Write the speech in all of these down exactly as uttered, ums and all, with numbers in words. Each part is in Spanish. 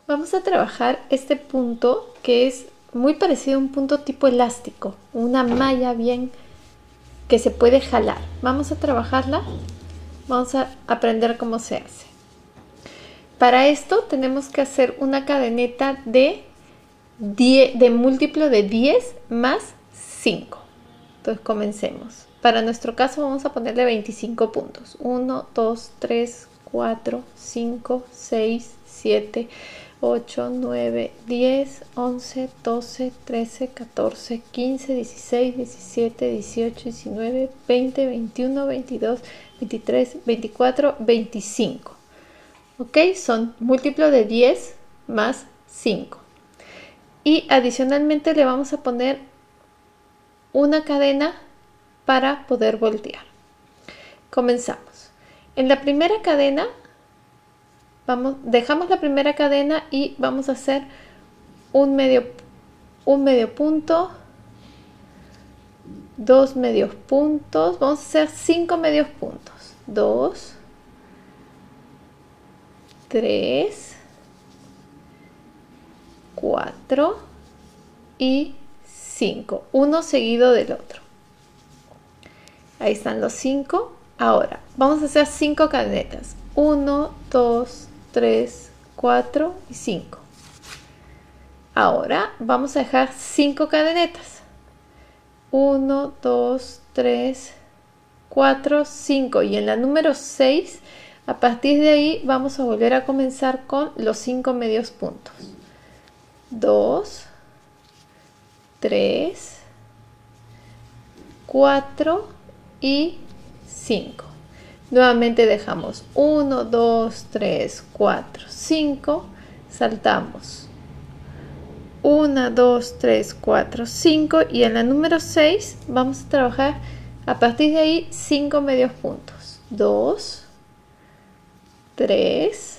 Vamos a trabajar este punto que es muy parecido a un punto tipo elástico, una malla bien que se puede jalar. Vamos a trabajarla, vamos a aprender cómo se hace. Para esto tenemos que hacer una cadeneta de, diez, de múltiplo de diez más cinco. Entonces comencemos. Para nuestro caso vamos a ponerle veinticinco puntos. uno, dos, tres, cuatro, cinco, seis, siete, ocho, nueve, diez, once, doce, trece, catorce, quince, dieciséis, diecisiete, dieciocho, diecinueve, veinte, veintiuno, veintidós, veintitrés, veinticuatro, veinticinco. Ok, son múltiplo de diez más cinco. Y adicionalmente le vamos a poner una cadena para poder voltear. Comenzamos. En la primera cadena, vamos, dejamos la primera cadena y vamos a hacer un medio, un medio punto, dos medios puntos, vamos a hacer cinco medios puntos. dos, tres, cuatro y cinco, uno seguido del otro. Ahí están los cinco. Ahora vamos a hacer cinco cadenetas. uno, dos, tres, cuatro y cinco. Ahora vamos a dejar cinco cadenetas. uno, dos, tres, cuatro, cinco. Y en la número seis, a partir de ahí vamos a volver a comenzar con los cinco medios puntos. dos, tres, cuatro y cinco. Nuevamente dejamos uno, dos, tres, cuatro, cinco. Saltamos uno, dos, tres, cuatro, cinco. Y en la número seis vamos a trabajar a partir de ahí cinco medios puntos. dos, tres,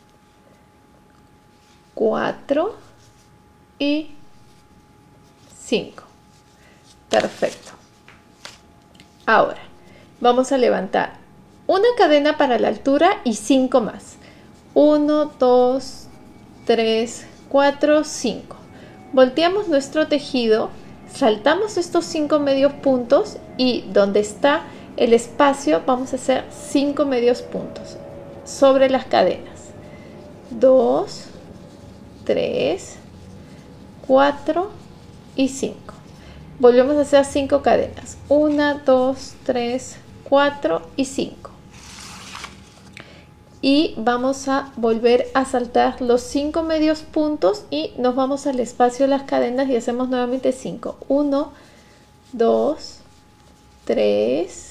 cuatro y cinco. Perfecto. Ahora vamos a levantar una cadena para la altura y cinco más. uno, dos, tres, cuatro, cinco. Volteamos nuestro tejido, saltamos estos cinco medios puntos y donde está el espacio vamos a hacer cinco medios puntos sobre las cadenas. dos, tres, cuatro y cinco. Volvemos a hacer cinco cadenas. uno, dos, tres, cuatro y cinco. Y vamos a volver a saltar los cinco medios puntos y nos vamos al espacio de las cadenas y hacemos nuevamente cinco. uno, dos, tres,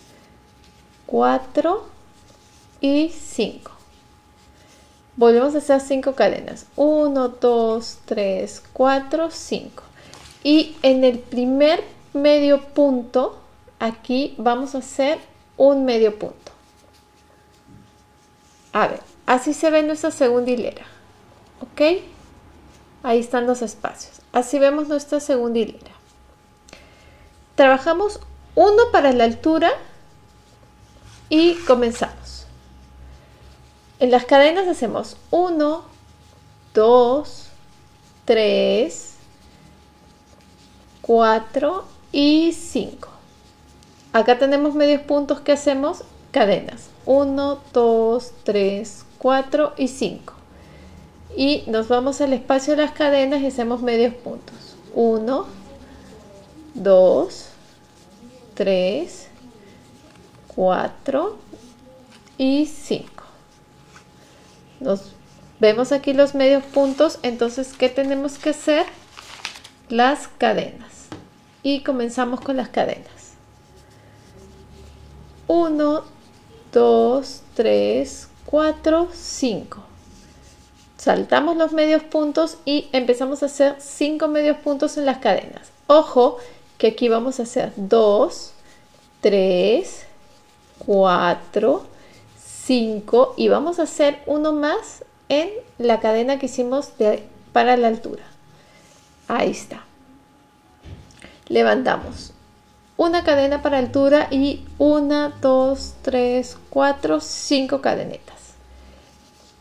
cuatro y cinco. Volvemos a hacer cinco cadenas. uno, dos, tres, cuatro, cinco. Y en el primer medio punto, aquí vamos a hacer un medio punto. A ver, así se ve nuestra segunda hilera. ¿Ok? Ahí están los espacios. Así vemos nuestra segunda hilera. Trabajamos uno para la altura y comenzamos. En las cadenas hacemos uno, dos, tres, cuatro y cinco. Acá tenemos medios puntos que hacemos cadenas. uno, dos, tres, cuatro y cinco. Y nos vamos al espacio de las cadenas y hacemos medios puntos. uno, dos, tres, cuatro y cinco. Nos vemos aquí los medios puntos. Entonces, ¿qué tenemos que hacer? Las cadenas. Y comenzamos con las cadenas. uno, dos, tres, cuatro, cinco. Saltamos los medios puntos y empezamos a hacer cinco medios puntos en las cadenas. Ojo que aquí vamos a hacer dos, tres, cuatro, cinco y vamos a hacer uno más en la cadena que hicimos de, para la altura. Ahí está. Levantamos una cadena para altura y una, dos, tres, cuatro, cinco cadenetas.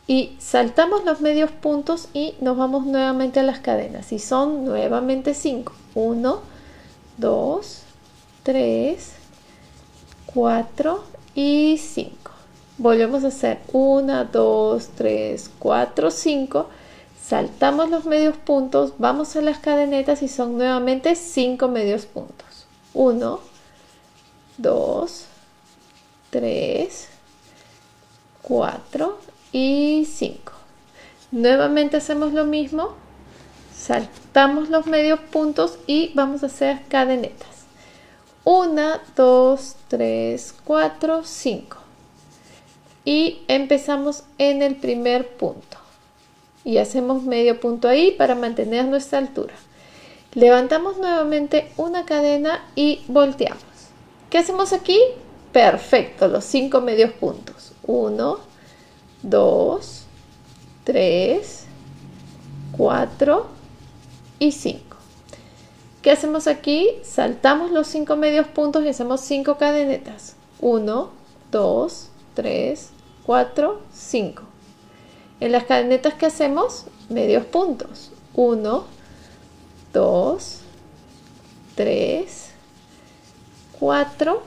y saltamos los medios puntos y nos vamos nuevamente a las cadenas y son nuevamente cinco. uno, dos, tres, cuatro y cinco. Volvemos a hacer uno, dos, tres, cuatro, cinco. Saltamos los medios puntos, vamos a las cadenetas y son nuevamente cinco medios puntos. uno, dos, tres, cuatro y cinco. Nuevamente hacemos lo mismo, saltamos los medios puntos y vamos a hacer cadenetas. uno, dos, tres, cuatro, cinco. Y empezamos en el primer punto. Y hacemos medio punto ahí para mantener nuestra altura. Levantamos nuevamente una cadena y volteamos. ¿Qué hacemos aquí? Perfecto, los cinco medios puntos. uno, dos, tres, cuatro y cinco. ¿Qué hacemos aquí? Saltamos los cinco medios puntos y hacemos cinco cadenetas. uno, dos, tres, cuatro, cinco. En las cadenetas que hacemos, medios puntos. uno, dos, tres, cuatro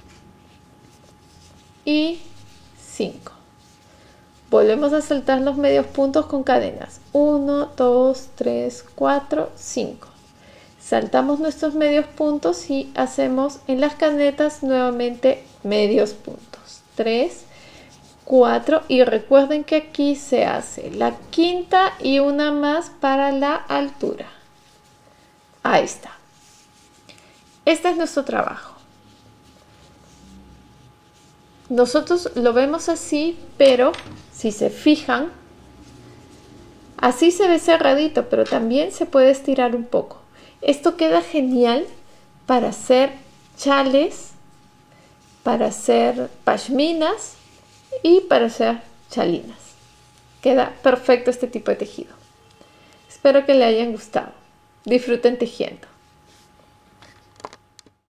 y cinco. Volvemos a saltar los medios puntos con cadenas. uno, dos, tres, cuatro, cinco. Saltamos nuestros medios puntos y hacemos en las cadenetas nuevamente medios puntos. tres, cuatro y recuerden que aquí se hace la quinta y una más para la altura. Ahí está. Este es nuestro trabajo. Nosotros lo vemos así, pero si se fijan, así se ve cerradito, pero también se puede estirar un poco. Esto queda genial para hacer chales, para hacer pashminas y para hacer chalinas. Queda perfecto este tipo de tejido. Espero que le hayan gustado. Disfruten tejiendo.